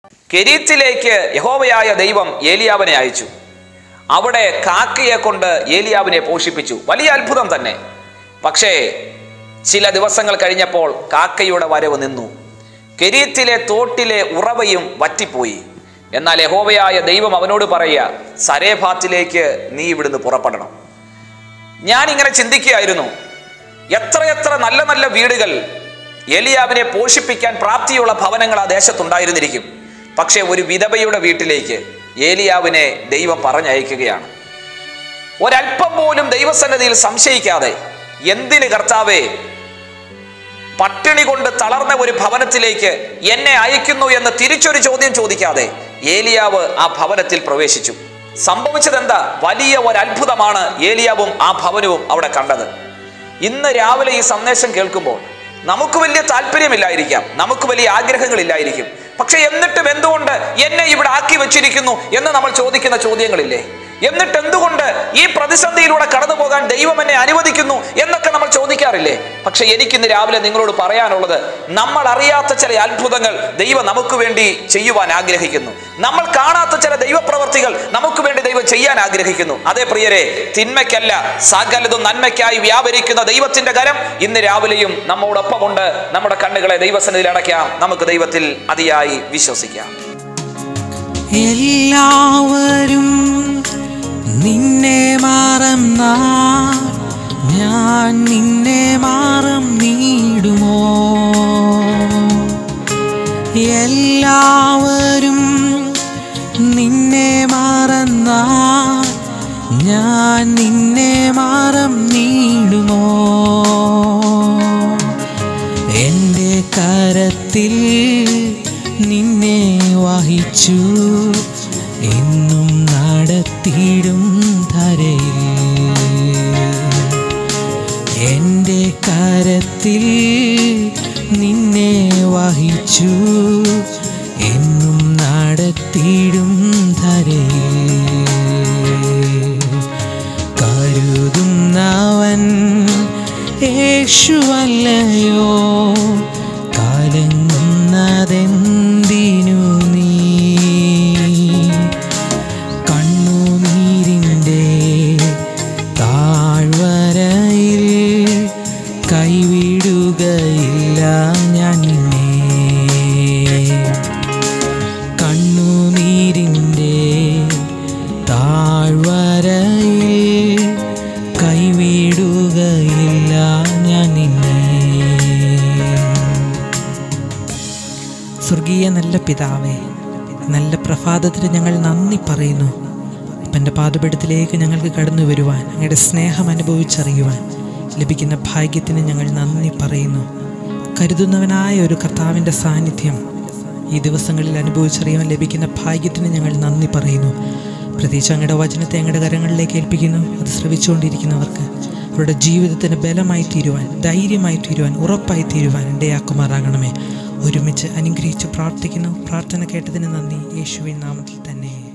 കെരീത്തിലേക്ക് യഹോവയായ ദൈവം ഏലിയാവിനെ അയച്ചു. അവിടെ കാക്കയെ കൊണ്ട് ഏലിയാവിനെ പോഷിപ്പിച്ചു. വലിയ അത്ഭുതം തന്നെ. പക്ഷേ ചില ദിവസങ്ങൾ കഴിഞ്ഞപ്പോൾ കാക്കയുടെ വരവ് നിന്നു. കെരീത്തിലെ തോട്ടിലെ ഉറവയും വറ്റിപ്പോയി. എന്നാൽ യഹോവയായ ദൈവം അവനോട് പറയുക, സരേഫാത്തിലേക്ക് നീ ഇവിടുന്ന് പുറപ്പെടണം. ഞാനിങ്ങനെ ചിന്തിക്കുകയായിരുന്നു, എത്രയെത്ര നല്ല നല്ല വീടുകൾ, ഏലിയാവിനെ പോഷിപ്പിക്കാൻ പ്രാപ്തിയുള്ള ഭവനങ്ങൾ ആ ദേശത്തുണ്ടായിരുന്നിരിക്കും. പക്ഷേ ഒരു വിധവയുടെ വീട്ടിലേക്ക് ഏലിയാവിനെ ദൈവം പറഞ്ഞയക്കുകയാണ്. ഒരല്പം പോലും ദൈവസന്നിധിയിൽ സംശയിക്കാതെ, എന്തിന് കർത്താവേ, പട്ടിണി കൊണ്ട് തളർന്ന ഒരു ഭവനത്തിലേക്ക് എന്നെ അയക്കുന്നു എന്ന് തിരിച്ചൊരു ചോദ്യം ചോദിക്കാതെ ഏലിയാവ് ആ ഭവനത്തിൽ പ്രവേശിച്ചു. സംഭവിച്ചതെന്താ? വലിയ ഒരത്ഭുതമാണ് ഏലിയാവും ആ ഭവനവും അവിടെ കണ്ടത്. ഇന്ന് രാവിലെ ഈ സന്ദേശം കേൾക്കുമ്പോൾ നമുക്ക് വലിയ താല്പര്യമില്ലായിരിക്കാം, നമുക്ക് വലിയ ആഗ്രഹങ്ങളില്ലായിരിക്കും. പക്ഷെ എന്നിട്ടും എന്തുകൊണ്ട് എന്നെ ഇവിടെ ആക്കി വെച്ചിരിക്കുന്നു എന്ന് നമ്മൾ ചോദിക്കുന്ന ചോദ്യങ്ങളില്ലേ? എന്നിട്ട് എന്തുകൊണ്ട് ഈ പ്രതിസന്ധിയിലൂടെ കടന്നു പോകാൻ ദൈവം എന്നെ അനുവദിക്കുന്നു എന്നൊക്കെ നമ്മൾ ചോദിക്കാറില്ലേ? പക്ഷെ എനിക്കിന്ന് രാവിലെ നിങ്ങളോട് പറയാനുള്ളത്, നമ്മൾ അറിയാത്ത ചില അത്ഭുതങ്ങൾ ദൈവം നമുക്ക് വേണ്ടി ചെയ്യുവാൻ ആഗ്രഹിക്കുന്നു. നമ്മൾ കാണാത്ത ചില ദൈവപ്രവർത്തികൾ നമുക്ക് വേണ്ടി ദൈവം ചെയ്യാൻ ആഗ്രഹിക്കുന്നു. അതേ പ്രിയരെ, തിന്മയ്ക്കല്ല സകലതും നന്മയ്ക്കായി വ്യാപരിക്കുന്ന ദൈവത്തിന്റെ കരം ഇന്ന് രാവിലെയും നമ്മോടൊപ്പമുണ്ട്. നമ്മുടെ കണ്ണുകളെ ദൈവസന്നിധിയിൽ അടയ്ക്കാം. നമുക്ക് ദൈവത്തിൽ അതിയായി വിശ്വസിക്കാം. എല്ലാവരും നിന്നെ മറന്ന ഞാൻ നിന്നെ മറന്നിടുമോ? എല്ലാവരും നിന്നെ മറന്ന ഞാൻ നിന്നെ മറന്നിടുമോ? എൻ്റെ കരത്തിൽ നിന്നെ വഹിച്ചു എന്നും നടത്തിയിടും ധരയിൽ. എൻ്റെ കരത്തിൽ നിന്നെ വഹിച്ചു എന്നും നടത്തിയിടും ധരയിൽ. കരുതുന്നവൻ യേശുവല്ലയോ? കലങ്ങുന്നതെന്തിനു നീ? കണ്ണുനീരിൻ്റെ താഴ്വരയിൽ കൈവിടുകയില്ല ഞാൻ നിന്നെ. കണ്ണുനീരിൻ്റെ താഴ്വരയിൽ കൈവിടുകയില്ല ഞാൻ നിന്നെ. സ്വർഗീയ നല്ല പിതാവേ, നല്ല പ്രഭാതത്തിന് ഞങ്ങൾ നന്ദി പറയുന്നു. അപ്പൻ്റെ പാദപീഠത്തിലേക്ക് ഞങ്ങൾക്ക് കടന്നു വരുവാൻ, അങ്ങയുടെ സ്നേഹം അനുഭവിച്ചറിയുവാൻ ലഭിക്കുന്ന ഭാഗ്യത്തിന് ഞങ്ങൾ നന്ദി പറയുന്നു. കരുതുന്നവനായ ഒരു കർത്താവിൻ്റെ സാന്നിധ്യം ഈ ദിവസങ്ങളിൽ അനുഭവിച്ചറിയാൻ ലഭിക്കുന്ന ഭാഗ്യത്തിന് ഞങ്ങൾ നന്ദി പറയുന്നു. പ്രത്യേകിച്ച് അങ്ങയുടെ വചനത്തെ അങ്ങയുടെ കരങ്ങളിലേക്ക് ഏൽപ്പിക്കുന്നു. അത് ശ്രവിച്ചുകൊണ്ടിരിക്കുന്നവർക്ക് അവരുടെ ജീവിതത്തിന് ബലമായി തീരുവാൻ, ധൈര്യമായി തീരുവാൻ, ഉറപ്പായി തീരുവാൻ ഇടയാക്കുമാറാകണമേ. ഒരുമിച്ച് അനുഗ്രഹിച്ച് പ്രാർത്ഥിക്കുന്നു. പ്രാർത്ഥന കേട്ടതിന് നന്ദി. യേശുവിൻ നാമത്തിൽ തന്നെ.